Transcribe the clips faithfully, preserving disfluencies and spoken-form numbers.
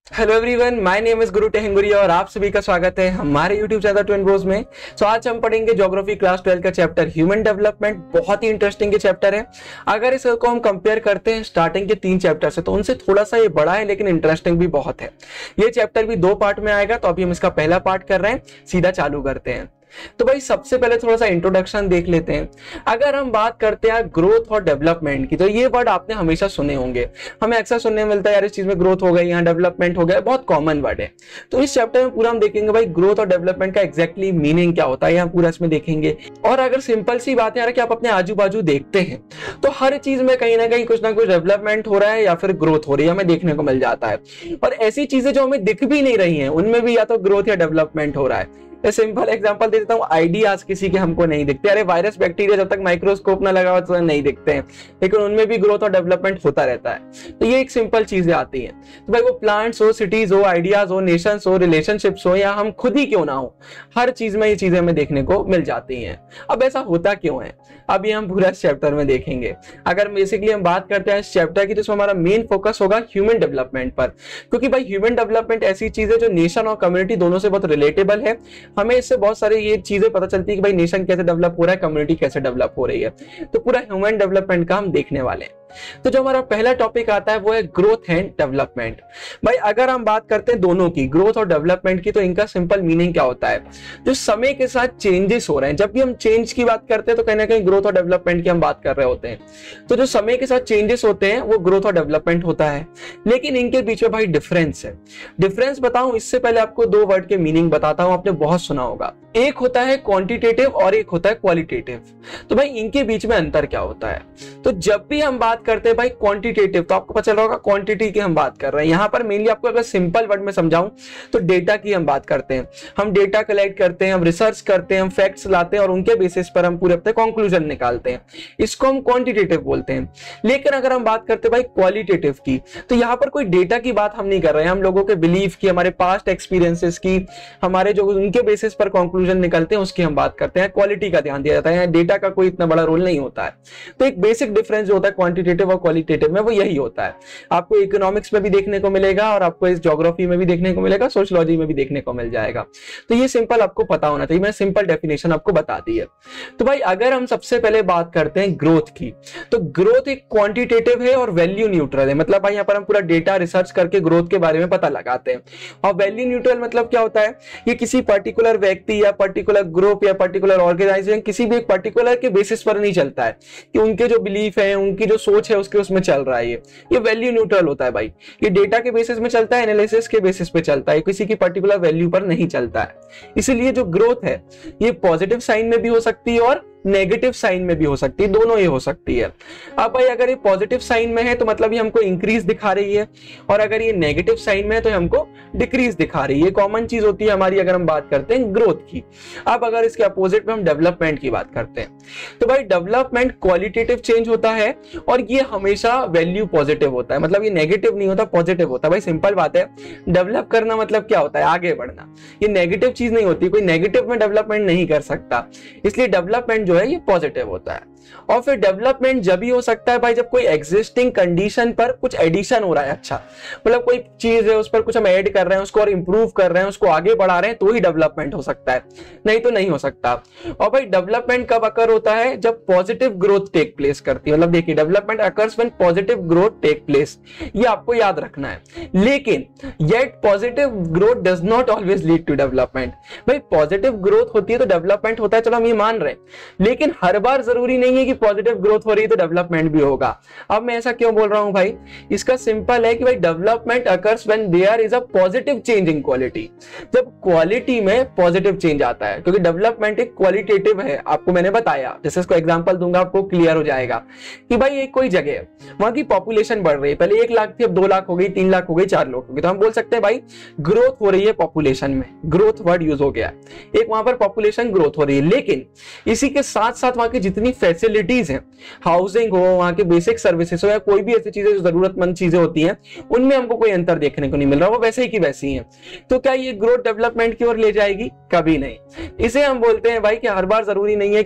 Hello everyone, my name is Guru Tehanguria और आप सभी का स्वागत है हमारे यूट्यूब चैनल ट्विन ब्रोस में। सो आज हम पढ़ेंगे ज्योग्राफी क्लास ट्वेल्व का चैप्टर ह्यूमन डेवलपमेंट। बहुत ही इंटरेस्टिंग ये चैप्टर है। अगर इसको हम कंपेयर करते हैं स्टार्टिंग के तीन चैप्टर से तो उनसे थोड़ा सा ये बड़ा है, लेकिन इंटरेस्टिंग भी बहुत है। ये चैप्टर भी दो पार्ट में आएगा, तो अभी हम इसका पहला पार्ट कर रहे हैं, सीधा चालू करते हैं। तो भाई सबसे पहले थोड़ा सा इंट्रोडक्शन देख लेते हैं। अगर हम बात करते हैं ग्रोथ और डेवलपमेंट की, तो ये वर्ड आपने हमेशा सुने होंगे, हमें अक्सर सुनने मिलता है यार इस चीज में ग्रोथ हो गई, यहाँ डेवलपमेंट हो गया, बहुत कॉमन वर्ड है। तो इस चैप्टर में पूरा हम देखेंगे भाई ग्रोथ और डेवलपमेंट का एग्जैक्टली मीनिंग क्या होता है, यहाँ पूरा इसमें देखेंगे। और अगर सिंपल सी बात है कि आप अपने आजू बाजू देखते हैं तो हर चीज में कहीं ना कहीं कुछ ना कुछ डेवलपमेंट हो रहा है या फिर ग्रोथ हो रही है, हमें देखने को मिल जाता है। और ऐसी चीजें जो हमें दिख भी नहीं रही है उनमें भी या तो ग्रोथ या डेवलपमेंट हो रहा है। सिंपल एग्जांपल दे देता हूं, आइडियाज किसी के हमको नहीं दिखते। अरे वायरस बैक्टीरिया जब तक माइक्रोस्कोप ना लगा हो तो नहीं दिखते हैं, लेकिन उनमें भी ग्रोथ और डेवलपमेंट होता रहता है। तो ये एक सिंपल चीजें आती हैं। तो भाई वो प्लांट्स हो, सिटीज हो, आइडियाज हो, नेशंस हो, रिलेशनशिप्स हो, या हम खुद ही क्यों ना हो, हर चीज में ये चीजें हमें देखने को मिल जाती हैं। अब ऐसा होता क्यों है, अभी हम पूरा इस चैप्टर में देखेंगे। अगर बेसिकली हम बात करते हैं इस चैप्टर की, तो इसमें हमारा मेन फोकस होगा ह्यूमन डेवलपमेंट पर, क्योंकि भाई ह्यूमन डेवलपमेंट ऐसी चीज है जो नेशन और कम्युनिटी दोनों से बहुत रिलेटेबल है। हमें इससे बहुत सारी ये चीजें पता चलती है कि भाई नेशन कैसे डेवलप हो रहा है, कम्युनिटी कैसे डेवलप हो रही है। तो पूरा ह्यूमन डेवलपमेंट का हम देखने वाले हैं। तो जो हमारा पहला टॉपिक आता है वो है ग्रोथ एंड डेवलपमेंट। भाई अगर हम बात करते हैं दोनों की, ग्रोथ और डेवलपमेंट की, तो इनका सिंपल मीनिंग क्या होता है, जो समय के साथ चेंजेस हो रहे हैं। जब भी हम चेंज की बात करते हैं तो कहीं ना कहीं ग्रोथ और डेवलपमेंट की हम बात कर रहे होते हैं। तो जो समय के साथ चेंजेस होते हैं वो ग्रोथ और डेवलपमेंट होता है, लेकिन इनके बीच में भाई डिफरेंस है। डिफरेंस बताऊं इससे पहले आपको दो वर्ड के मीनिंग बताता हूं, आपने बहुत सुना होगा। एक होता है क्वांटिटेटिव और एक होता है क्वालिटेटिव। तो भाई इनके बीच में अंतर क्या होता है, तो जब भी हम बात करते हैं भाई क्वांटिटेटिव, तो आपको पता चल रहा होगा क्वांटिटी की हम बात कर रहे हैं। यहां पर मेनली आपको अगर सिंपल वर्ड में समझाऊं तो डेटा की हम बात करते हैं। हम डेटा कलेक्ट करते हैं, हम रिसर्च करते हैं, हम फैक्ट्स लाते हैं और उनके बेसिस पर हम पूरे अपने कंक्लूजन निकालते हैं। इसको हम क्वांटिटेटिव बोलते हैं। लेकिन अगर हम बात करते हैं भाई क्वालिटेटिव की, तो यहां पर कोई डेटा की बात हम नहीं कर रहे हैं, हम लोगों के बिलीफ की, हमारे पास्ट एक्सपीरियंसेस की, हमारे जो उनके बेसिस पर कंक्लूजन निकलते हैं उसकी हम बात करते हैं। क्वालिटी का ध्यान दिया जाता है, डेटा का कोई इतना बड़ा रोल नहीं होता है। तो एक बेसिक डिफरेंस जो होता है क्वांटिटेटिव और क्वालिटेटिव में, वो यही होता है। आपको इकोनॉमिक्स में भी देखने को मिलेगा और आपको इस ज्योग्राफी में भी देखने को मिलेगा, सोशियोलॉजी में भी देखने को मिल जाएगा। तो ये सिंपल आपको पता होना चाहिए, मैंने सिंपल डेफिनेशन आपको बता दी है। तो भाई अगर हम सबसे पहले बात करते हैं ग्रोथ की, तो ग्रोथ एक क्वांटिटेटिव है और वैल्यू न्यूट्रल है। मतलब भाई यहाँ पर हम पूरा डेटा रिसर्च करके ग्रोथ के बारे में पता लगाते हैं। और वैल्यू न्यूट्रल मतलब क्या होता है, ये किसी पर्टिकुलर व्यक्ति या पर्टिकुलर ग्रुप या पर्टिकुलर ऑर्गेनाइजेशन किसी भी एक पर्टिकुलर के बेसिस पर नहीं चलता है कि उनके जो बिलीफ है, उनकी जो सोच है उसके उसमें चल रहा है। ये ये वैल्यू न्यूट्रल होता है भाई। ये डेटा के बेसिस में चलता है, एनालिसिस के बेसिस पे चलता है, किसी की पर्टिकुलर वैल्यू पर नहीं चलता है। इसीलिए जो ग्रोथ है ये पॉजिटिव साइन में भी हो सकती है और नेगेटिव साइन में भी हो सकती है, दोनों ही हो सकती है। अब भाई अगर ये पॉजिटिव साइन में है तो मतलब ये हमको इंक्रीज दिखा रही है, और अगर ये नेगेटिव साइन में है तो हमको डिक्रीज दिखा रही है। कॉमन चीज होती है हमारी अगर हम बात करते हैं ग्रोथ की। अब अगर इसके अपोजिट में हम डेवलपमेंट की बात करते हैं, तो भाई डेवलपमेंट क्वालिटेटिव चेंज होता है और ये हमेशा वैल्यू पॉजिटिव होता है। मतलब ये नेगेटिव नहीं होता, पॉजिटिव होता है। भाई सिंपल बात है, डेवलप करना मतलब क्या होता है, आगे बढ़ना। ये नेगेटिव चीज नहीं होती, कोई नेगेटिव में डेवलपमेंट नहीं कर सकता। इसलिए डेवलपमेंट जो है ये पॉजिटिव होता है। और फिर डेवलपमेंट जब भी हो सकता है भाई जब कोई एग्जिस्टिंग कंडीशन पर कुछ एडिशन हो रहा है। अच्छा, मतलब कोई चीज है उस पर कुछ हम ऐड कर रहे हैं, उसको और इंप्रूव कर रहे हैं, उसको आगे बढ़ा रहे हैं, तो ही डेवलपमेंट हो सकता है, नहीं तो नहीं हो सकता। और भाई डेवलपमेंट कब अकर होता है, जब पॉजिटिव ग्रोथ टेक प्लेस करती है। मतलब देखिए, development occurs when positive growth take place, ये आपको याद रखना है। लेकिन yet positive growth does not always lead to development. भाई पॉजिटिव ग्रोथ होती है तो डेवलपमेंट होता है, चलो हम ये मान रहे हैं, लेकिन हर बार जरूरी नहीं है कि पॉजिटिव ग्रोथ हो रही है तो डेवलपमेंट भी होगा। अब मैं ऐसा क्यों बोल रहा हूं भाई, इसका सिंपल है कि भाई development occurs when there is a positive change in quality. जब क्वालिटी में पॉजिटिव चेंज आता है, क्योंकि डेवलपमेंट एक क्वालिटेटिव है, आपको मैंने बताया। जैसे इसको एग्जांपल दूंगा आपको क्लियर हो जाएगा कि भाई एक कोई जगह है, वहां की पॉपुलेशन बढ़ रही है, पहले एक लाख थी अब दो लाख हो गई, तीन लाख हो गई, चार लाख हो गई, तो हम बोल सकते हैं भाई ग्रोथ हो रही है पॉपुलेशन में, ग्रोथ वर्ड यूज हो गया। एक वहां पर पॉपुलेशन ग्रोथ हो रही है, लेकिन इसी के साथ साथ वहां की जितनी फैसिलिटीज हैं, हाउसिंग हो, वहां के बेसिक सर्विसेज हो, या कोई भी ऐसी चीजें जो जरूरतमंद चीजें होती हैं, उनमें हमको कोई अंतर देखने को नहीं मिल रहा, वो वैसे ही की वैसी हैं। तो क्या ये ग्रोथ डेवलपमेंट की ओर ले जाएगी? कभी नहीं। इसे हम बोलते हैं भाई कि हर बार जरूरी नहीं है कि कोई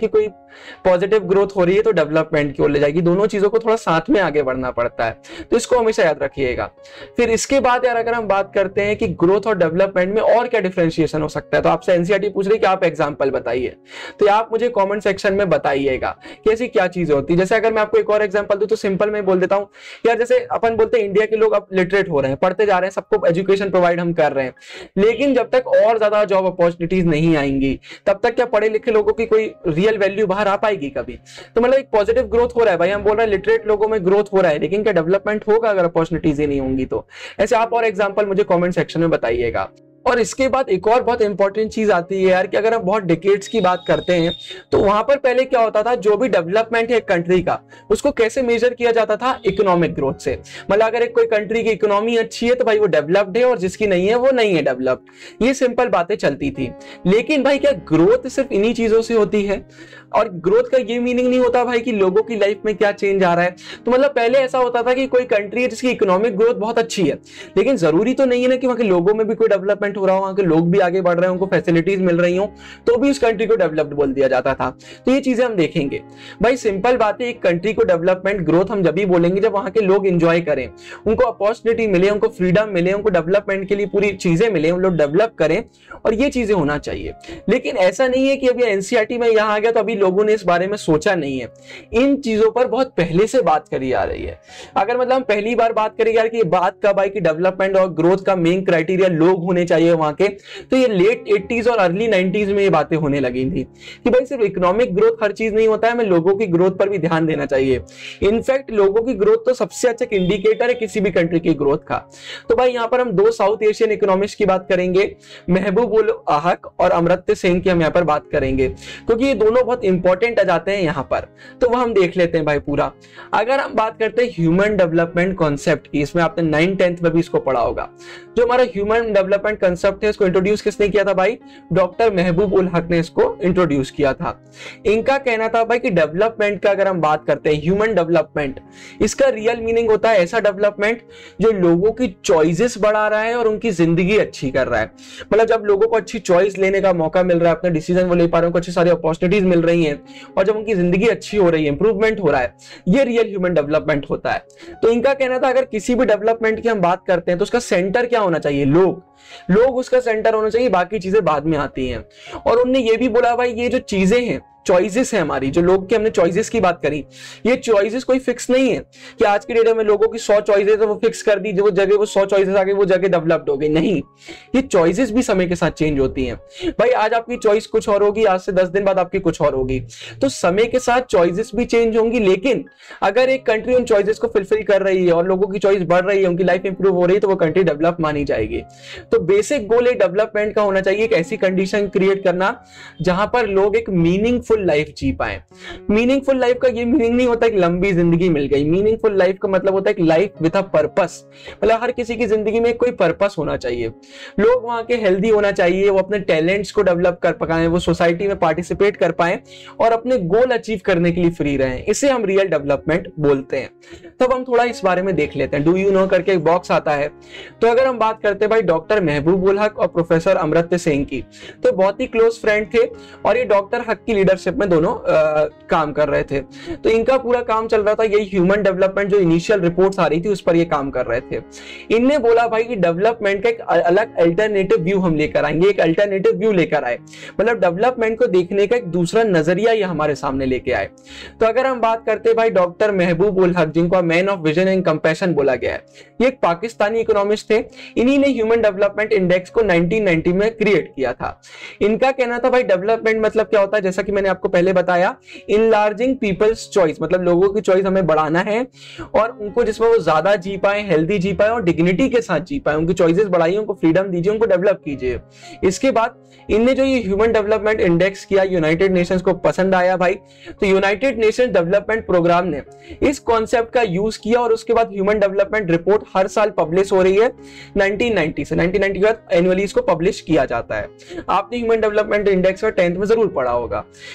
पॉजिटिव ग्रोथ हो रही है तो डेवलपमेंट की ओर ले जाएगी। दोनों चीजों को थोड़ा साथ में आगे बढ़ना पड़ता है, तो इसको हमेशा याद रखिएगा। फिर इसके बाद यार अगर हम बात करते हैं कि ग्रोथ और डेवलपमेंट में और क्या डिफरेंशिएशन हो सकता है, तो आपसे एनसीईआरटी पूछ रही है कि आप एग्जांपल बताइए, तो आप मुझे कमेंट सेक्शन में बताइएगा कि ऐसी क्या चीजें होती है। जैसे अगर मैं आपको एक और एग्जांपल दूं तो सिंपल में बोल देता हूं यार, जैसे अपन बोलते हैं इंडिया के लोग अब लिटरेट हो रहे हैं, पढ़ते जा रहे हैं, सबको एजुकेशन प्रोवाइड हम कर रहे हैं, लेकिन जब तक और ज्यादा जॉब अपॉर्चुनिटीज नहीं आएंगी तब तक क्या पढ़े लिखे लोगों की कोई रियल वैल्यू बाहर आ पाएगी कभी? तो मतलब एक पॉजिटिव ग्रोथ हो रहा है भाई, हम बोल रहे हैं लिटरेट लोगों में ग्रोथ हो रहा है, लेकिन क्या डेवलपमेंट होगा अगर अपॉर्चुनिटीज ही नहीं होंगी तो? ऐसे आप और एग्जांपल मुझे कमेंट सेक्शन में बताइएगा। और इसके बाद एक और बहुत इंपॉर्टेंट चीज आती है यार कि अगर हम बहुत डिकेड्स की बात करते हैं तो वहां पर पहले क्या होता था, जो भी डेवलपमेंट है एक कंट्री का उसको कैसे मेजर किया जाता था? इकोनॉमिक ग्रोथ से। मतलब अगर एक कोई कंट्री की इकोनॉमी अच्छी है तो भाई वो डेवलप्ड है, और जिसकी नहीं है वो नहीं है डेवलप्ड। ये सिंपल बातें चलती थी। लेकिन भाई क्या ग्रोथ सिर्फ इन्हीं चीजों से होती है? और ग्रोथ का ये मीनिंग नहीं होता भाई कि लोगों की लाइफ में क्या चेंज आ रहा है। तो मतलब पहले ऐसा होता था कि कोई कंट्री है जिसकी इकोनॉमिक ग्रोथ बहुत अच्छी है, लेकिन जरूरी तो नहीं है ना कि वहां के लोगों में भी कोई डेवलपमेंट हो रहा हो, वहां के लोग भी आगे बढ़ रहे हैं, उनको फैसिलिटीज मिल रही हो, तो भी उस कंट्री को डेवलप्ड बोल दिया जाता था। तो ये चीजें हम देखेंगे भाई। सिंपल बात है, एक कंट्री को डेवलपमेंट ग्रोथ हम जब भी बोलेंगे जब वहां के लोग एंजॉय करें, उनको अपॉर्चुनिटी मिले, उनको फ्रीडम मिले, उनको डेवलपमेंट के लिए पूरी चीजें मिले, उन लोग डेवलप करें, और ये चीजें होना चाहिए। लेकिन ऐसा नहीं है कि अभी एनसीईआरटी में यहां आ गया तो अभी लोगों ने इस बारे में सोचा नहीं है। इन चीजों पर बहुत पहले से बात करी आ रही है। अगर मतलब हम पहली बार बात करें यार कि ये बात कब आई कि डेवलपमेंट और ग्रोथ का मेन क्राइटेरिया लोग होने चाहिए वहां के, तो ये लेट एटीज़ और अर्ली नाइंटीज़ में ये बातें होने लगी थी कि भाई सिर्फ इकोनॉमिक ग्रोथ हर चीज नहीं होता है, हमें लोगों की ग्रोथ पर भी ध्यान देना चाहिए। इनफैक्ट लोगों की ग्रोथ तो सबसे अच्छा इंडिकेटर है किसी भी कंट्री की ग्रोथ का। तो भाई यहाँ पर हम दो साउथ एशियन इकोनॉमिस्ट की बात करेंगे, महबूब उल हक और अमर्त्य सेन की हम यहाँ पर बात करेंगे, क्योंकि ये दोनों बहुत इंपॉर्टेंट आ जाते हैं यहाँ पर। तो वह हम देख लेते हैं भाई पूरा। अगर हम बात करते हैं ह्यूमन डेवलपमेंट कॉन्सेप्ट की, इसमें आपने नाइन टेंथ में भी इसको पढ़ा होगा। जो हमारा ह्यूमन डेवलपमेंट कॉन्सेप्ट है इसको इंट्रोड्यूस किसने किया था भाई? डॉक्टर महबूब उल हक ने इसको इंट्रोड्यूस किया था। इनका कहना था भाई कि डेवलपमेंट का अगर हम बात करते हैं, ह्यूमन डेवलपमेंट, इसका रियल मीनिंग होता है ऐसा डेवलपमेंट जो लोगों की चॉइसेस बढ़ा रहा है और उनकी जिंदगी अच्छी कर रहा है। मतलब जब लोगों को अच्छी चॉइस लेने का मौका मिल रहा है, अपने डिसीजन वो ले पा रहे हैं, अच्छी सारी अपॉर्चुनिटीज मिल रही हैं, और जब उनकी जिंदगी अच्छी हो रही है, इंप्रूवमेंट हो रहा है, ये रियल ह्यूमन डेवलपमेंट होता है। तो इनका कहना था अगर किसी भी डेवलपमेंट की हम बात करते हैं तो उसका सेंटर क्या होना चाहिए? लोग। लोग उसका सेंटर होना चाहिए, बाकी चीजें बाद में आती हैं। और उनने ये भी बोला भाई ये जो चीजें हैं, चॉइसेस है हमारी, जो लोग की हमने चॉइसेस की बात करी, ये चॉइसेस कोई फिक्स नहीं है कि आज की डेट में लोगों की सौ चॉइसेस है वो फिक्स कर दी, जो जगह वो सौ चॉइसेस आ गई वो जगह डेवलप्ड हो गई। नहीं, ये चॉइसेस भी समय के साथ चेंज होती हैं। भाई आज आपकी चॉइस कुछ और होगी, आज से दस दिन बाद आपकी कुछ और होगी। तो समय के साथ चॉइसेस भी चेंज होंगी, लेकिन अगर एक कंट्री उन चॉइसेस को फुलफिल कर रही है और लोगों की चॉइस बढ़ रही है, उनकी लाइफ इंप्रूव हो रही है, तो वो कंट्री डेवलप मानी जाएगी। तो बेसिक गोल एक डेवलपमेंट का होना चाहिए, एक ऐसी कंडीशन क्रिएट करना जहां पर लोग एक मीनिंगफुल लाइफ जी पाए। मीनिंगफुल लाइफ का ये मीनिंग नहीं होता कि लंबी जिंदगी मिल गई। मीनिंगफुल लाइफ का मतलब होता है कि लाइफ विद अ पर्पस। मतलब हर किसी की जिंदगी में कोई पर्पस होना चाहिए, लोग वहां के हेल्दी होना चाहिए, वो अपने टैलेंट्स को डेवलप कर पाए, वो सोसाइटी में पार्टिसिपेट कर पाए और अपने गोल अचीव करने के लिए फ्री रहें। इसे हम रियल डेवलपमेंट बोलते हैं। तब हम थोड़ा इस बारे में देख लेते हैं। डू यू नो करके एक बॉक्स आता है। तो अगर हम बात करते हैं भाई डॉक्टर महबूब उल हक और प्रोफेसर अमर्त्य सेन की, तो बहुत ही क्लोज फ्रेंड थे और ये डॉक्टर हक की लीडरशिप में दोनों आ, काम कर रहे थे। तो इनका पूरा काम चल रहा था यही ह्यूमन डेवलपमेंट, जो इनिशियल रिपोर्ट्स आ रही थी उस पर ये काम कर रहे थे। इनने बोला भाई कि डेवलपमेंट का एक अलग अल्टरनेटिव व्यू हम लेकर आएंगे, एक अल्टरनेटिव व्यू लेकर आए, मतलब डेवलपमेंट को देखने का एक दूसरा नजरिया ये हमारे सामने लेके आए। तो अगर हम बात करते हैं भाई डॉक्टर महबूब उल हक, जिनको man of vision and compassion बोला गया है, ये एक पाकिस्तानी इकोनॉमिस्ट थे। इन्हीं ने ह्यूमन डेवलपमेंट इंडेक्स को नाइनटीन नाइंटी में क्रिएट किया था। इनका कहना था भाई डेवलपमेंट मतलब क्या होता है, जैसा कि मैंने आपको पहले बताया, इनलार्जिंग पीपल्स चॉइस, मतलब लोगों की चॉइस हमें बढ़ाना है और उनको जिसमें वो ज्यादा जी पाए, हेल्दी जी पाए और डिग्निटी के साथ जी पाए। उनकी चॉइसेस बढ़ाइए, उनको फ्रीडम दीजिए, उनको डेवलप कीजिए। इसके बाद इनने जो ये ह्यूमन डेवलपमेंट इंडेक्स किया, यूनाइटेड नेशंस को पसंद आया भाई। तो यूनाइटेड नेशंस डेवलपमेंट प्रोग्राम ने इस कॉन्सेप्ट का यूज किया और उसके बाद ह्यूमन डेवलपमेंट रिपोर्ट हर साल पब्लिश हो रही है नाइनटीन नाइंटी से। नाइनटीन नाइंटी के बाद एनुअली इसको पब्लिश किया जाता है। आपने ह्यूमन डेवलपमेंट इंडेक्स का टेंथ में जरूर पढ़ा होगा।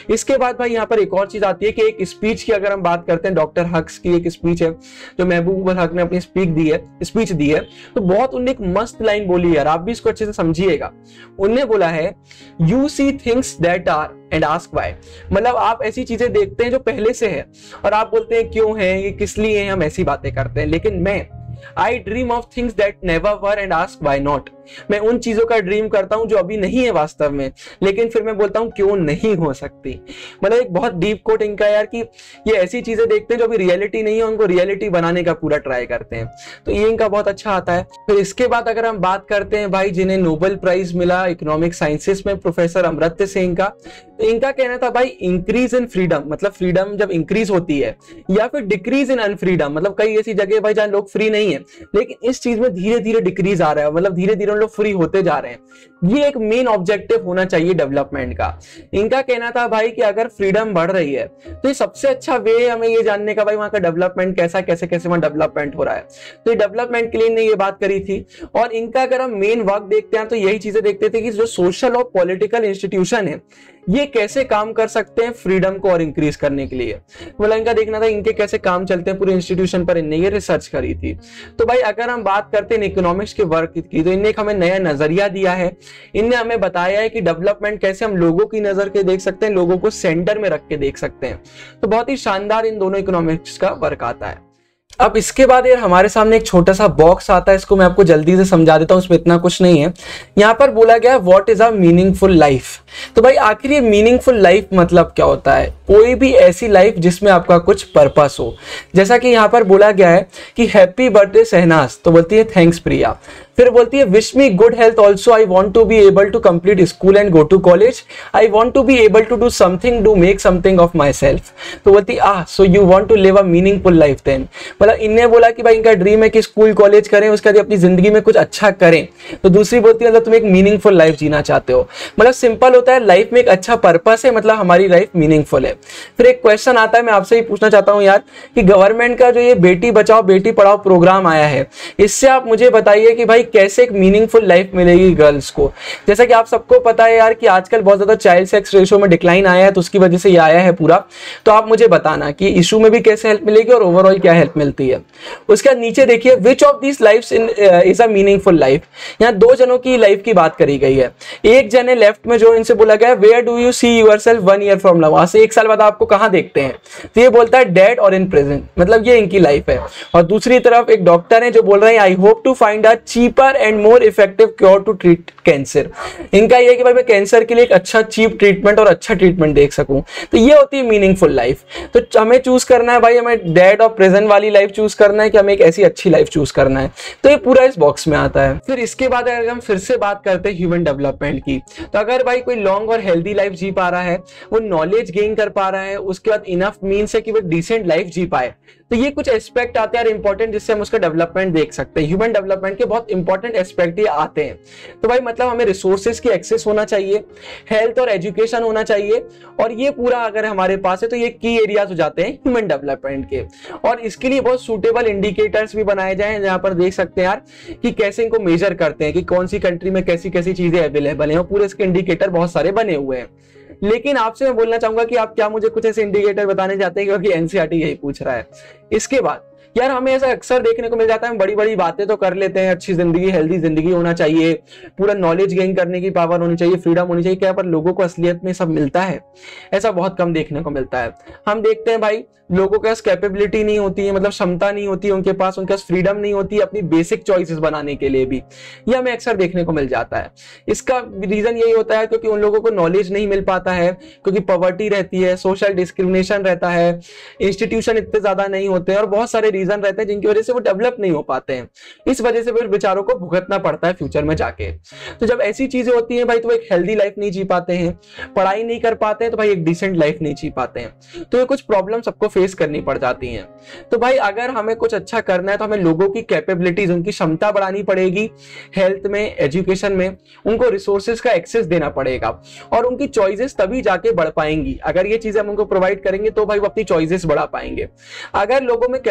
इसके बाद भाई यहाँ पर एक और चीज आती है कि एक स्पीच की अगर हम बात करते हैं, डॉक्टर हक्स की एक स्पीच है जो महबूब उल हक ने अपनी स्पीच दी है स्पीच दी है तो बहुत उनने एक मस्त लाइन बोली है यार, आप भी इसको अच्छे से समझिएगा। उनने बोला है you see things that are and ask why, मतलब आप ऐसी चीजें देखते हैं जो पहले से है और आप बोलते हैं क्यों है, ये किस लिए है, हम ऐसी बातें करते हैं। लेकिन मैं I dream of things that never were and ask why not, मैं उन चीजों का ड्रीम करता हूं जो अभी नहीं है वास्तव में, लेकिन फिर मैं बोलता हूं क्यों नहीं हो सकती। मतलब एक बहुत डीप कोट इनका यार कि ये ऐसी चीजें देखते हैं जो अभी रियलिटी नहीं है, उनको रियलिटी बनाने का पूरा ट्राई करते हैं, तो ये इनका बहुत अच्छा आता है। फिर इसके बाद अगर हम बात करते हैं भाई जिन्हें नोबेल प्राइज मिला इकोनॉमिक साइंसेस में, प्रोफेसर अमर्त्य सेन का, तो इनका कहना था भाई इंक्रीज इन फ्रीडम, मतलब फ्रीडम जब इंक्रीज होती है, या फिर डिक्रीज इन अनफ्रीडम, मतलब कई ऐसी जगह भाई जहां लोग फ्री नहीं है लेकिन इस चीज में धीरे धीरे डिक्रीज आ रहा है, मतलब धीरे धीरे लोग फ्री होते जा रहे हैं। ये एक मेन ऑब्जेक्टिव होना चाहिए डेवलपमेंट का। इनका कहना था भाई कि अगर फ्रीडम बढ़ रही है तो ये सबसे अच्छा वे है हमें ये जानने का भाई वहां का डेवलपमेंट कैसा, कैसे कैसे वहां डेवलपमेंट हो रहा है। तो ये डेवलपमेंट के लिए इन्होंने ये बात करी थी। और इनका अगर हम मेन वर्क देखते हैं तो यही चीजें देखते थे कि जो सोशल और पॉलिटिकल इंस्टीट्यूशन है ये कैसे काम कर सकते हैं फ्रीडम को और इंक्रीज करने के लिए, मतलब इनका देखना था इनके कैसे काम चलते हैं पूरे इंस्टीट्यूशन पर, इनने ये रिसर्च करी थी। तो भाई अगर हम बात करते हैं इकोनॉमिक्स के वर्क की तो इनने एक हमें नया नजरिया दिया है। इनने हमें बताया है कि डेवलपमेंट कैसे हम लोगों की नजर के देख सकते हैं, लोगों को सेंटर में रख के देख सकते हैं। तो बहुत ही शानदार इन दोनों इकोनॉमिक्स का वर्क आता है। अब इसके बाद यार हमारे सामने एक छोटा सा बॉक्स आता है, इसको मैं आपको जल्दी से समझा देता हूँ, उसमें इतना कुछ नहीं है। यहाँ पर बोला गया what is a meaningful life. तो भाई आखिर ये मीनिंगफुल लाइफ मतलब क्या होता है? कोई भी ऐसी लाइफ जिसमें आपका कुछ पर्पस हो। जैसा कि यहाँ पर बोला गया है कि हैप्पी बर्थडे शहनाज, तो बोलती है थैंक्स प्रिया। फिर बोलती है wish me good health also, I want to be able to complete school and go to college, I want to be able to do something, do make something of myself. तो बोलती है ah so you want to live a meaningful life then, मतलब इनने बोला कि भाई इनका dream है कि स्कूल कॉलेज करें, उसके बाद अपनी जिंदगी में कुछ अच्छा करें। तो दूसरी बोलती है मतलब तुम एक मीनिंगफुल लाइफ जीना चाहते हो, मतलब सिंपल होता है लाइफ में एक अच्छा पर्पस है, मतलब हमारी लाइफ मीनिंगफुल है। फिर एक क्वेश्चन आता है, मैं आपसे ही पूछना चाहता हूँ यार कि गवर्नमेंट का जो ये बेटी बचाओ बेटी पढ़ाओ प्रोग्राम आया है, इससे आप मुझे बताइए कि भाई कैसे एक मीनिंगफुल लाइफ मिलेगी गर्ल्स को। जैसा कि आप सबको पता है यार कि आजकल बहुत ज्यादा चाइल्ड सेक्स रेशियो में डिक्लाइन आया है, तो उसकी वजह से ये आया है पूरा। तो आप मुझे बताना कि इशू में भी कैसे हेल्प मिलेगी और ओवरऑल क्या हेल्प मिलती है। उसके बाद नीचे देखिए which of this lifes in is a meaningful life. यहाँ दो जनों की लाइफ की बात करी गई है। एक जन है लेफ्ट में जो इनसे बोला गया where do you see yourself one year from now, आज से एक साल बाद आपको कहां देखते हैं, तो ये बोलता है डेड और इन प्रेजेंट, मतलब ये इनकी लाइफ है। और दूसरी तरफ एक डॉक्टर है जो बोल रहे हैं I hope to find a cheaper and more effective cure to treat cancer. इनका ये है कि भाई मैं कैंसर के लिए एक अच्छा चीप ट्रीटमेंट और अच्छा ट्रीटमेंट देख सकूं। तो ये होती है मीनिंगफुल लाइफ। तो हमें चूज करना है भाई, हमें डेड और प्रेजेंट वाली लाइफ चूज करना है कि हमें एक ऐसी अच्छी लाइफ चूज करना है। तो ये पूरा इस बॉक्स में आता है। फिर इसके बाद अगर हम फिर से बात करते हैं ह्यूमन डेवलपमेंट की, तो अगर भाई कोई लॉन्ग और हेल्दी लाइफ जी पा रहा है, वो नॉलेज गेन कर पा रहा है, उसके बाद इनफ मीन्स है कि वो डिसेंट लाइफ जी पाए, तो ये कुछ एस्पेक्ट आते हैं इंपॉर्टेंट जिससे हम उसका डेवलपमेंट देख सकते हैं। ह्यूमन डेवलपमेंट के बहुत इंपॉर्टेंट एस्पेक्ट ये आते हैं। तो भाई मतलब हमें रिसोर्सेज की एक्सेस होना चाहिए, हेल्थ और एजुकेशन होना चाहिए, और ये पूरा अगर हमारे पास है तो ये की एरियाज हो जाते हैं ह्यूमन डेवलपमेंट के। और इसके लिए बहुत सूटेबल इंडिकेटर्स भी बनाए जाए, जहां पर देख सकते हैं यार कि कैसे इनको मेजर करते हैं कि कौन सी कंट्री में कैसी कैसी चीजें अवेलेबल हैं, और पूरे इसके इंडिकेटर बहुत सारे बने हुए हैं। लेकिन आपसे मैं बोलना चाहूंगा कि आप क्या मुझे कुछ ऐसे इंडिकेटर बताने चाहते हैं, क्योंकि एनसीईआरटी यही पूछ रहा है। इसके बाद यार हमें ऐसा अक्सर देखने को मिल जाता है, हम बड़ी बड़ी बातें तो कर लेते हैं, अच्छी जिंदगी हेल्दी जिंदगी होना चाहिए, पूरा नॉलेज गेन करने की पावर होनी चाहिए, फ्रीडम होनी चाहिए, क्या पर लोगों को असलियत में सब मिलता है? ऐसा बहुत कम देखने को मिलता है। हम देखते हैं भाई लोगों के पास कैपेबिलिटी नहीं होती है, मतलब क्षमता नहीं होती है उनके पास, उनके पास फ्रीडम नहीं होती है अपनी बेसिक चॉइसेस बनाने के लिए भी, ये हमें अक्सर देखने को मिल जाता है। इसका रीजन यही होता है क्योंकि उन लोगों को नॉलेज नहीं मिल पाता है, क्योंकि पॉवर्टी रहती है, सोशल डिस्क्रिमिनेशन रहता है, इंस्टीट्यूशन इतने ज्यादा नहीं होते हैं, और बहुत सारे रीजन रहते हैं जिनकी वजह से वो डेवलप नहीं हो पाते हैं। इस वजह से फिर बेचारों को भुगतना पड़ता है फ्यूचर में जाके। तो जब ऐसी चीजें होती हैं भाई तो एक हेल्दी लाइफ नहीं जी पाते हैं, पढ़ाई नहीं कर पाते हैं, तो भाई एक डिसेंट लाइफ नहीं जी पाते हैं। तो ये कुछ प्रॉब्लम सबको फेस करनी पड़ जाती हैं। तो भाई अगर हमें कुछ अच्छा करना है तो हमें लोगों की कैपेबिलिटीज, उनकी क्षमता बढ़ानी पड़ेगी, हेल्थ में, एजुकेशन में उनको रिसोर्सेज का एक्सेस देना पड़ेगा, और उनकी चॉइसेस तभी जाके बढ़ पाएंगी। अगर ये चीजें हम उनको प्रोवाइड करेंगे तो भाई वो अपनी चॉइसेस बढ़ा पाएंगे। अगर लोगों में कैपेबिलिटी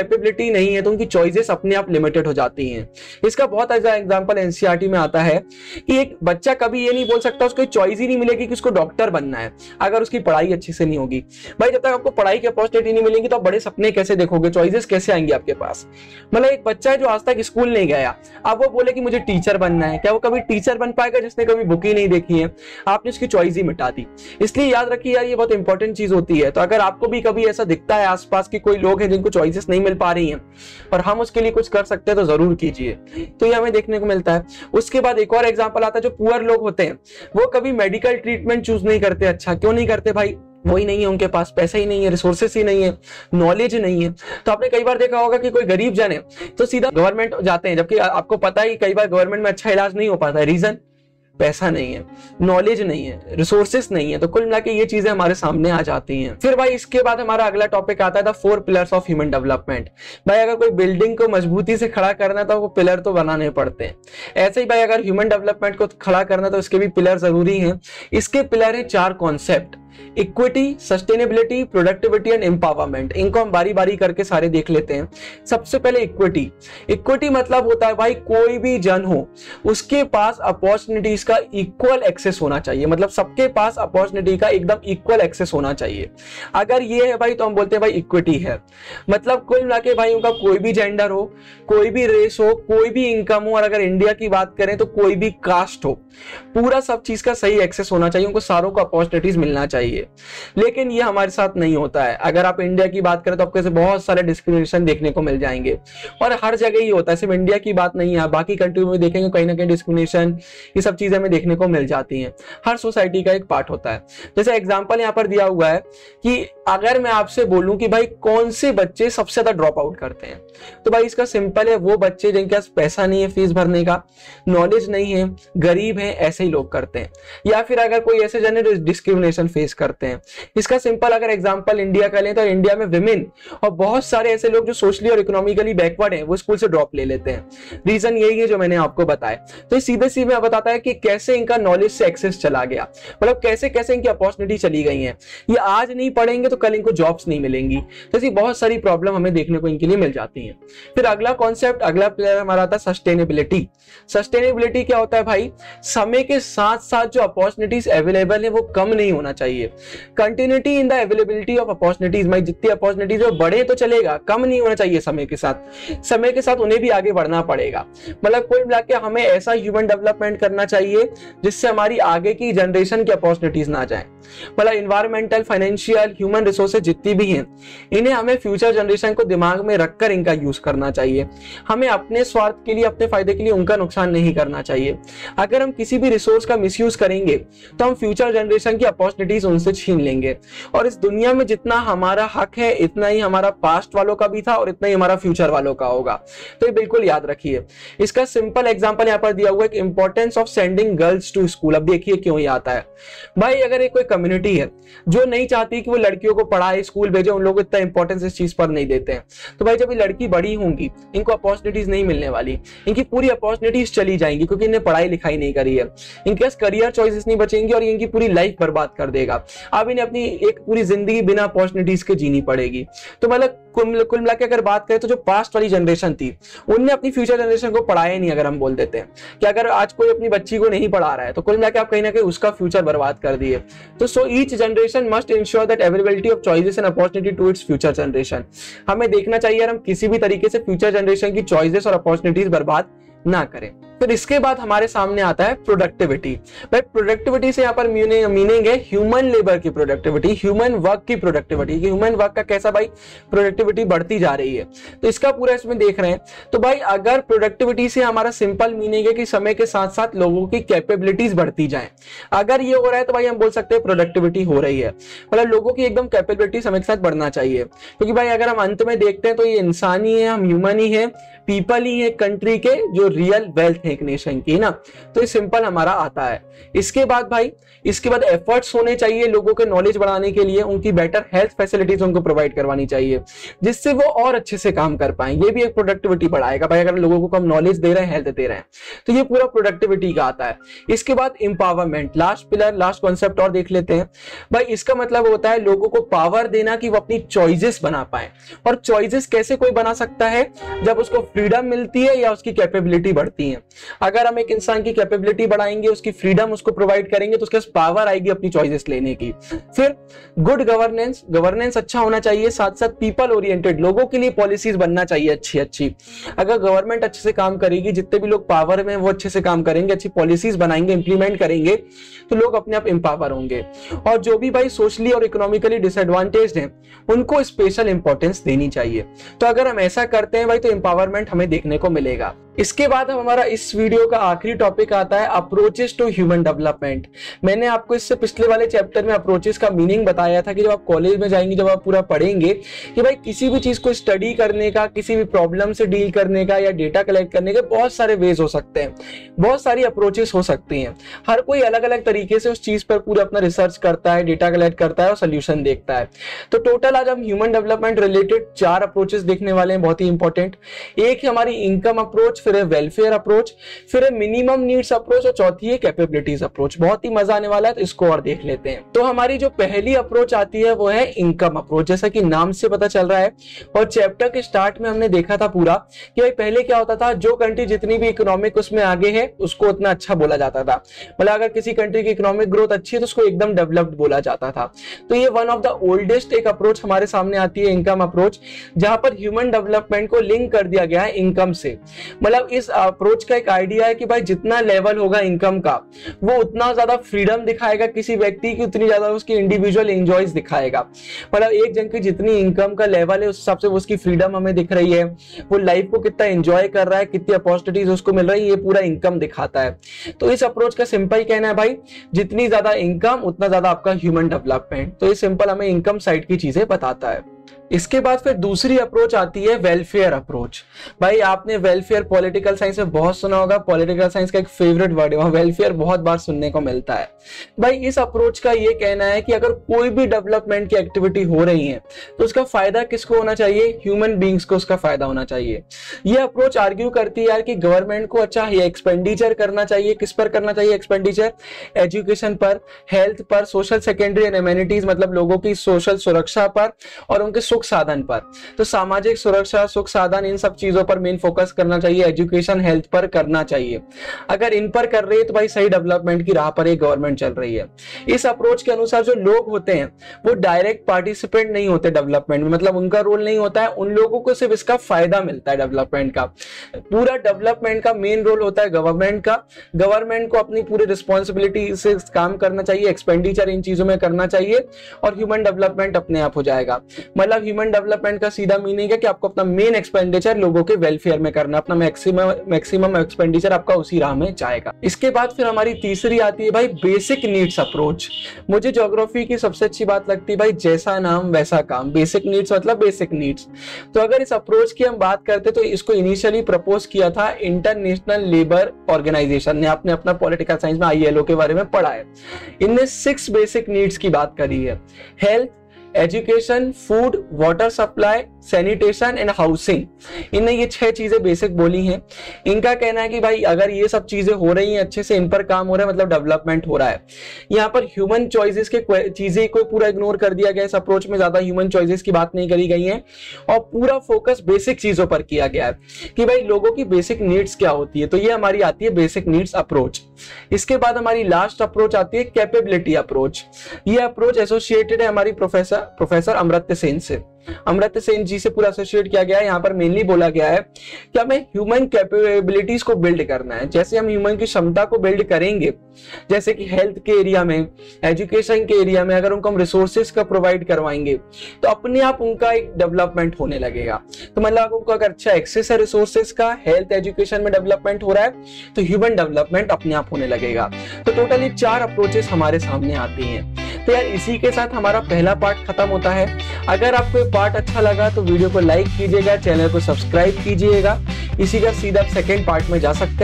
कैपेबिलिटी नहीं है तो उनकी चॉइसेस अपने आप लिमिटेड हो जाती हैं। इसका बहुत अच्छा एग्जांपल एनसीईआरटी में आता है कि एक बच्चा कभी ये नहीं बोल सकता, उसको चॉइस ही नहीं मिलेगी कि उसको डॉक्टर बनना है अगर उसकी पढ़ाई अच्छे से नहीं होगी। भाई जब तक आपको पढ़ाई की अपॉर्चुनिटी नहीं मिलेगी तो आप बड़े सपने कैसे देखोगे, चॉइसेस कैसे आएंगे आपके पास। मतलब एक बच्चा है जो आज तक स्कूल नहीं गया, अब वो बोले कि मुझे टीचर बनना है, क्या वो कभी टीचर बन पाएगा जिसने कभी बुक ही नहीं देखी है? आपने उसकी चॉइस ही मिटा दी। इसलिए याद रखिए यार, ये बहुत इंपॉर्टेंट चीज होती है। तो अगर आपको भी कभी ऐसा दिखता है आसपास की कोई लोग हैं जिनको चॉइसेस नहीं मिल पा रही हैं और हम उसके लिए कुछ कर सकते हैं तो जरूर कीजिए। तो ये हमें देखने को मिलता है। उसके बाद एक और एग्जांपल आता है, जो पुअर लोग होते हैं वो कभी मेडिकल ट्रीटमेंट चूज नहीं करते। अच्छा क्यों नहीं करते भाई? वही नहीं है उनके पास, पैसा ही नहीं है, रिसोर्सेस ही नहीं है, नॉलेज नहीं है। तो आपने कई बार देखा होगा कि कोई गरीब जन है तो सीधा गवर्नमेंट जाते हैं, जबकि आपको पता है कई बार गवर्नमेंट में अच्छा इलाज नहीं हो पाता है। रीजन पैसा नहीं है, नॉलेज नहीं है, रिसोर्सेस नहीं है। तो कुल मिला के ये चीजें हमारे सामने आ जाती हैं। फिर भाई इसके बाद हमारा अगला टॉपिक आता है the four pillars of human development. भाई अगर कोई बिल्डिंग को मजबूती से खड़ा करना है तो वो पिलर तो बनाने पड़ते हैं। ऐसे ही भाई अगर ह्यूमन डेवलपमेंट को खड़ा करना तो इसके भी पिलर जरूरी हैं। इसके पिलर है चार concept: equity, sustainability, productivity and empowerment. इनको हम बारी बारी करके सारे देख लेते हैं। सबसे पहले इक्विटी। इक्विटी मतलब होता है भाई कोई भी जन हो उसके पास अपॉर्चुनिटीज का इक्वल एक्सेस होना चाहिए। मतलब सबके पास अपॉर्चुनिटी का एकदम इक्वल एक्सेस होना चाहिए। अगर ये है भाई तो हम बोलते हैं भाई इक्विटी है। मतलब कुल मिला के भाई उनका कोई भी जेंडर हो, कोई भी रेस हो, कोई भी इनकम हो, और अगर इंडिया की बात करें तो कोई भी कास्ट हो, पूरा सब चीज का सही एक्सेस होना चाहिए। उनको सारों को अपॉर्चुनिटीज मिलना चाहिए। लेकिन ये हमारे साथ नहीं होता है। अगर आप इंडिया की बात करें तो आपको ऐसे बहुत सारे डिस्क्रिमिनेशन देखने को मिल जाएंगे और हर जगह ही होता है, सिर्फ इंडिया की बात नहीं है। बाकी कंट्री में देखेंगे कहीं ना कहीं डिस्क्रिमिनेशन, ये सब चीजें हमें देखने को मिल जाती हैं। हर सोसाइटी का एक पार्ट होता है। जैसे एग्जांपल यहाँ पर दिया हुआ है कि अगर मैं आपसे बोलूं कि भाई कौन से बच्चे सबसे ज्यादा ड्रॉप आउट करते हैं, तो भाई इसका सिंपल है, वो बच्चे जिनके पास पैसा नहीं है फीस भरने का, नॉलेज नहीं है, गरीब हैं, ऐसे ही लोग करते हैं। या फिर अगर कोई ऐसे जन है डिस्क्रिमिनेशन फेस करते हैं। इसका सिंपल अगर एग्जांपल इंडिया का लें तो इंडिया में विमेन और बहुत सारे ऐसे लोग जो सोशली और इकोनॉमिकली बैकवर्ड हैं वो स्कूल से ड्रॉप ले लेते हैं। रीजन यही है जो मैंने आपको बताया। तो सीधे सीधे बताता है कि कैसे इनका नॉलेज से एक्सेस चला गया, मतलब कैसे कैसे इनकी अपॉर्चुनिटी चली गई है। ये आज नहीं पढ़ेंगे तो कल इनको जॉब्स नहीं मिलेंगी। तो ऐसी बहुत सारी प्रॉब्लम हमें देखने को इनके लिए मिल जाती है। फिर अगला कॉन्सेप्ट, अगला प्लेयर हमारा आता है सस्टेनेबिलिटी। सस्टेनेबिलिटी क्या होता है भाई? समय के साथ साथ जो अपॉर्चुनिटीज अवेलेबल है वो कम नहीं होना चाहिए। Continuity in the availability of opportunities. भाई जितनी अपॉर्चुनिटीज है बढ़े तो चलेगा, कम नहीं होना चाहिए। समय के साथ समय के साथ उन्हें भी आगे बढ़ना पड़ेगा। मतलब कुल मिला के हमें ऐसा ह्यूमन डेवलपमेंट करना चाहिए जिससे हमारी आगे की जनरेशन की अपॉर्चुनिटीज ना जाए। मतलब इन्वायरमेंटल, फाइनेंशियल, ह्यूमन रिसोर्सेज जितनी भी हैं इन्हें हमें फ्यूचर जनरेशन को दिमाग में रखकर इनका यूज करना चाहिए। हमें अपने स्वार्थ के लिए, अपने फायदे के लिए उनका नुकसान नहीं करना चाहिए। अगर हम किसी भी रिसोर्स का मिसयूज करेंगे तो हम फ्यूचर जनरेशन की अपॉर्चुनिटीज उनसे छीन लेंगे। और इस दुनिया में जितना हमारा हक है इतना ही हमारा पास्ट वालों का भी था और इतना ही हमारा फ्यूचर वालों का होगा। तो ये बिल्कुल याद रखिए। इसका सिंपल एग्जांपल यहाँ पर दिया हुआ है कि importance of sending girls to school. अब देखिए क्यों ये आता है। भाई अगर एक कोई कम्युनिटी है जो नहीं चाहती कि वो लड़कियों को पढ़ाए, स्कूल भेजे, उन लोग इतना इंपॉर्टेंस इस चीज पर नहीं देते हैं, तो भाई जब ये लड़की बड़ी होंगी इनको अपॉर्चुनिटीज नहीं मिलने वाली, इनकी पूरी अपॉर्चुनिटीज चली जाएंगी क्योंकि इन्हें पढ़ाई लिखाई नहीं करी है। इनके पास करियर चॉइसेस नहीं बचेंगी और इनकी पूरी लाइफ बर्बाद कर देगा। अब इन्हें अपनी एक पूरी जिंदगी बिना अपॉर्चुनिटीज के जीनी पड़ेगी। तो मतलब कुल कुल मिला के अगर बात करें तो जो पास्ट वाली जनरेशन थी उनने अपनी फ्यूचर जनरेशन को पढ़ाया नहीं। अगर हम बोल देते हैं कि अगर आज कोई अपनी बच्ची को नहीं पढ़ा रहा है तो कुल मिला के आप कहीं ना कहीं उसका फ्यूचर बर्बाद कर दिए। तो so each generation must ensure that availability of choices and opportunity to its future generation. हमें देखना चाहिए यार हम किसी भी तरीके से फ्यूचर जनरेशन की चॉइसेस और अपॉर्चुनिटीज बर्बाद ना करें। फिर इसके बाद हमारे सामने आता है प्रोडक्टिविटी। भाई प्रोडक्टिविटी से यहाँ पर मीनिंग है ह्यूमन लेबर की प्रोडक्टिविटी, ह्यूमन वर्क की प्रोडक्टिविटी। ह्यूमन वर्क का कैसा भाई प्रोडक्टिविटी बढ़ती जा रही है, तो इसका पूरा इसमें देख रहे हैं। तो भाई अगर प्रोडक्टिविटी से हमारा सिंपल मीनिंग है कि समय के साथ साथ लोगों की कैपेबिलिटीज बढ़ती जाए, अगर ये हो रहा है तो भाई हम बोल सकते हैं प्रोडक्टिविटी हो रही है। मतलब लोगों की एकदम कैपेबिलिटी समय के साथ बढ़ना चाहिए, क्योंकि भाई अगर हम अंत में देखते हैं तो ये इंसान ही है, हम ह्यूमन ही है, पीपल ही है कंट्री के जो रियल वेल्थ है एक नेशन की ना, तो ये सिंपल हमारा आता है। इसके बाद भाई इसके बाद एफर्ट्स होने चाहिए लोगों के नॉलेज बढ़ाने के लिए, उनकी बेटर हेल्थ फैसिलिटीज उनको प्रोवाइड करवानी चाहिए जिससे वो और अच्छे से काम कर पाए। ये भी एक प्रोडक्टिविटी बढ़ाएगा भाई, अगर लोगों को हम नॉलेज दे रहे हैं, हेल्थ दे रहे हैं, तो ये पूरा प्रोडक्टिविटी का आता है। इसके बाद empowerment, last pillar, last concept और देख लेते हैं भाई। इसका मतलब होता है लोगों को पावर देना कि वो अपनी चॉइसेस बना पाए। और चॉइसेस कैसे कोई बना सकता है? जब उसको फ्रीडम मिलती है या उसकी कैपेबिलिटी बढ़ती है। अगर हम एक इंसान की कैपेबिलिटी बढ़ाएंगे, उसकी फ्रीडम उसको प्रोवाइड करेंगे, तो उसके पास पावर आएगी अपनी चॉइसेस लेने की। फिर गुड गवर्नेंस, गवर्नेंस अच्छा होना चाहिए, साथ साथ पीपल ओरिएंटेड, लोगों के लिए पॉलिसीज बनना चाहिए अच्छी अच्छी। अगर गवर्नमेंट अच्छे से काम करेगी, जितने भी लोग पावर में वो अच्छे से काम करेंगे, अच्छी पॉलिसीज बनाएंगे, इंप्लीमेंट करेंगे, तो लोग अपने आप एम्पावर होंगे। और जो भी भाई सोशली और इकोनॉमिकली डिसएडवांटेज्ड हैं, उनको स्पेशल इंपॉर्टेंस देनी चाहिए। तो अगर हम ऐसा करते हैं भाई, तो एम्पावरमेंट हमें देखने को मिलेगा। इसके बाद हमारा इस वीडियो का आखिरी टॉपिक आता है अप्रोचेस टू ह्यूमन डेवलपमेंट। मैंने आपको इससे पिछले वाले चैप्टर में अप्रोचेस का मीनिंग बताया था कि जब आप कॉलेज में जाएंगे, जब आप पूरा पढ़ेंगे कि भाई किसी भी चीज को स्टडी करने का, किसी भी प्रॉब्लम से डील करने का या डेटा कलेक्ट करने के बहुत सारे वेज हो सकते हैं, बहुत सारी अप्रोचेस हो सकती हैं। हर कोई अलग अलग तरीके से उस चीज पर पूरा अपना रिसर्च करता है, डेटा कलेक्ट करता है और सोल्यूशन देखता है। तो टोटल आज हम ह्यूमन डेवलपमेंट रिलेटेड चार अप्रोचेस देखने वाले हैं, बहुत ही इंपॉर्टेंट। एक है हमारी इनकम अप्रोच, फिर है वेलफेयर अप्रोच, फिर है मिनिमम नीड्स अप्रोच और चौथी है कैपेबिलिटीज अप्रोच। बहुत ही मजा आने वाला है, तो इसको और देख लेते हैं। तो हमारी जो पहली अप्रोच आती है वो है इनकम अप्रोच, जैसा कि नाम से पता चल रहा है। और चैप्टर के स्टार्ट में हमने देखा था पूरा कि भाई पहले क्या होता था, जो कंट्री जितनी भी इकोनॉमिक उसमें आगे है उसको उतना अच्छा बोला जाता था। मतलब अगर किसी कंट्री की इकोनॉमिक ग्रोथ अच्छी है तो उसको एकदम डेवलप्ड बोला जाता था। तो ये वन ऑफ द ओल्डेस्ट एक अप्रोच हमारे सामने आती है, इनकम अप्रोच, जहां पर ह्यूमन डेवलपमेंट को लिंक कर दिया गया है इनकम से। मतलब इस अप्रोच का एक आइडिया है कि भाई जितना लेवल होगा इनकम का, वो उतना ज्यादा फ्रीडम दिखाएगा किसी व्यक्ति की, उतनी ज्यादा उसकी इंडिविजुअल एंजॉयज दिखाएगा। मतलब एक जन की जितनी इनकम का लेवल है उस हिसाब से उसकी फ्रीडम हमें दिख रही है, वो लाइफ को कितना एंजॉय कर रहा है, कितनी अपॉर्चुनिटीज उसको मिल रही है, ये पूरा इनकम दिखाता है। तो इस अप्रोच का सिंपल कहना है भाई, जितनी ज्यादा इनकम उतना ज्यादा आपका ह्यूमन डेवलपमेंट। तो ये सिंपल हमें इनकम साइड की चीजें बताता है। इसके बाद फिर दूसरी अप्रोच आती है वेलफेयर अप्रोच। भाई आपने वेलफेयर पॉलिटिकल साइंस में बहुत सुना होगा, पॉलिटिकल साइंस का एक फेवरेट वर्ड है, वहां वेलफेयर बहुत बार सुनने को मिलता है। भाई इस अप्रोच का ये कहना है कि अगर कोई भी डेवलपमेंट की एक्टिविटी हो रही है तो उसका फायदा किसको होना चाहिए? ह्यूमन बींग्स को उसका फायदा होना चाहिए। ये अप्रोच आर्ग्यू करती है यार कि गवर्नमेंट को अच्छा एक्सपेंडिचर करना चाहिए। किस पर करना चाहिए एक्सपेंडिचर? एजुकेशन पर, हेल्थ पर, सोशल सेकेंडरी एंड एमेनिटीज मतलब लोगों की सोशल सुरक्षा पर और उनके सुख साधन पर। तो सामाजिक सुरक्षा, सुख साधन, इन सब चीजों पर मेन फोकस करना चाहिए, एजुकेशन, हेल्थ पर करना चाहिए। अगर इन पर कर रही है तो भाई सही डेवलपमेंट की राह पर एक गवर्नमेंट चल रही है। इस अप्रोच के अनुसार जो लोग होते हैं वो डायरेक्ट पार्टिसिपेंट नहीं होते डेवलपमेंट में, मतलब उनका रोल नहीं होता है, उन लोगों को सिर्फ इसका फायदा मिलता है डेवलपमेंट का। पूरा डेवलपमेंट का मेन रोल होता है गवर्नमेंट का। गवर्नमेंट को अपनी पूरी रिस्पॉन्सिबिलिटी से काम करना चाहिए, एक्सपेंडिचर इन चीजों में करना चाहिए और ह्यूमन डेवलपमेंट अपने आप हो जाएगा। मतलब ह्यूमन डेवलपमेंट का सीधा मीनिंग है कि आपको अपना मेन एक्सपेंडिचर लोगों के वेलफेयर में करना, अपना मैक्सिमम मैक्सिमम एक्सपेंडिचर आपका उसी राह में जाएगा। इसके बाद फिर हमारी तीसरी आती है भाई बेसिक नीड्स अप्रोच। मुझे ज्योग्राफी की सबसे अच्छी बात लगती है भाई, जैसा नाम वैसा काम। बेसिक नीड्स मतलब बेसिक नीड्स। तो अगर इस अप्रोच की हम बात करते तो इसको इनिशियली प्रपोज किया था इंटरनेशनल लेबर ऑर्गेनाइजेशन ने। आपने अपना पॉलिटिकल साइंस में आई एल ओ के बारे में पढ़ा है। इनने सिक्स बेसिक नीड्स की बात करी है: health, education, food, water supply, sanitation and housing. इनने ये छह चीजें बेसिक बोली हैं। इनका कहना है कि भाई अगर ये सब चीजें हो रही हैं अच्छे से, इन पर काम हो रहा है, मतलब डेवलपमेंट हो रहा है। यहाँ पर ह्यूमन चॉइसेस के चीजें को पूरा इग्नोर कर दिया गया। इस अप्रोच में ज्यादा ह्यूमन चॉइसेस की बात नहीं करी गई है और पूरा फोकस बेसिक चीजों पर किया गया है कि भाई लोगों की बेसिक नीड्स क्या होती है। तो ये हमारी आती है बेसिक नीड्स अप्रोच। इसके बाद हमारी लास्ट अप्रोच आती है कैपेबिलिटी अप्रोच। ये अप्रोच एसोसिएटेड है हमारी प्रोफेसर प्रोफेसर अमर्त्य सेन से। अमर्त्य सेन जी से पूरा एसोसिएट किया गया है। यहाँ पर मेनली बोला गया है कि हमें ह्यूमन कैपेबिलिटीज को बिल्ड करना है। जैसे हम ह्यूमन की क्षमता को बिल्ड करेंगे, जैसे कि हेल्थ के एरिया में, एजुकेशन के एरिया में, अगर उनको हम रिसोर्सेज का प्रोवाइड करवाएंगे तो अपने आप उनका एक डेवलपमेंट होने लगेगा। तो मतलब उनको अगर अच्छा एक्सेस है रिसोर्सेज का, हेल्थ एजुकेशन में डेवलपमेंट हो रहा है तो ह्यूमन डेवलपमेंट अपने आप होने लगेगा। तो टोटली चार अप्रोचेस हमारे सामने आती हैं। तो यार इसी के साथ हमारा पहला पार्ट खत्म होता है। अगर आपको ये पार्ट अच्छा लगा तो वीडियो को लाइक कीजिएगा, चैनल को सब्सक्राइब कीजिएगा। इसी का सीधा सेकेंड पार्ट में जा सकते हैं।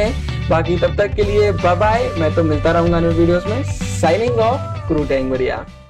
बाकी तब तक के लिए बाय बाय, मैं तो मिलता रहूंगा न्यू वीडियोस में। Signing off, Guru टेंगुरिया।